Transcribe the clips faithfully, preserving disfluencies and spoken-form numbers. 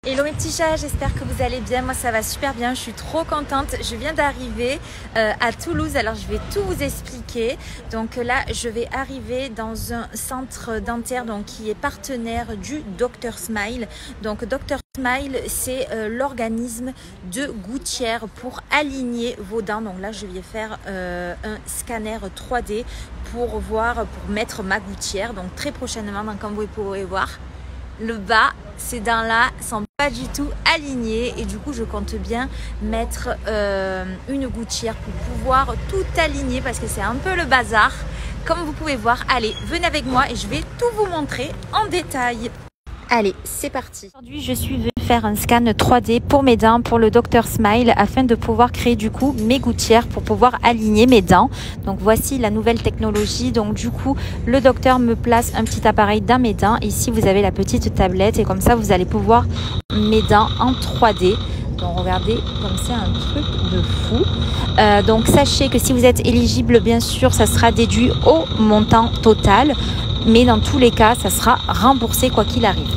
Hello mes petits chats, j'espère que vous allez bien. Moi ça va super bien, je suis trop contente. Je viens d'arriver euh, à Toulouse, alors je vais tout vous expliquer. Donc là je vais arriver dans un centre dentaire donc, qui est partenaire du docteur Smile. Donc docteur Smile c'est euh, l'organisme de gouttière pour aligner vos dents. Donc là je vais faire euh, un scanner trois D pour voir, pour mettre ma gouttière. Donc très prochainement, donc, comme vous pourrez voir, le bas, ces dents-là sont pas du tout alignées et du coup je compte bien mettre euh, une gouttière pour pouvoir tout aligner parce que c'est un peu le bazar comme vous pouvez voir. Allez, venez avec moi et je vais tout vous montrer en détail. Allez, c'est parti. Aujourd'hui, je suis venue faire un scan trois D pour mes dents, pour le docteur Smile, afin de pouvoir créer du coup mes gouttières pour pouvoir aligner mes dents. Donc voici la nouvelle technologie. Donc du coup, le docteur me place un petit appareil dans mes dents. Ici, vous avez la petite tablette et comme ça, vous allez pouvoir mes dents en trois D. Donc regardez, comme c'est un truc de fou. Euh, donc sachez que si vous êtes éligible, bien sûr, ça sera déduit au montant total. Mais dans tous les cas, ça sera remboursé quoi qu'il arrive.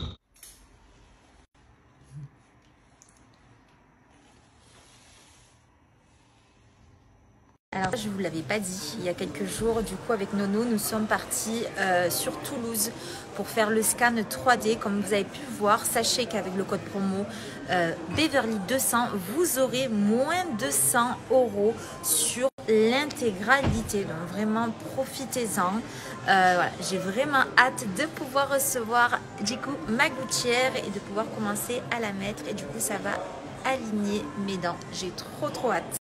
Alors je ne vous l'avais pas dit, il y a quelques jours, du coup avec Nono, nous sommes partis euh, sur Toulouse pour faire le scan trois D. Comme vous avez pu voir, sachez qu'avec le code promo euh, Beverly deux cents, vous aurez moins de cent euros sur l'intégralité. Donc vraiment, profitez-en. Euh, voilà, j'ai vraiment hâte de pouvoir recevoir du coup ma gouttière et de pouvoir commencer à la mettre. Et du coup, ça va aligner mes dents. J'ai trop trop hâte.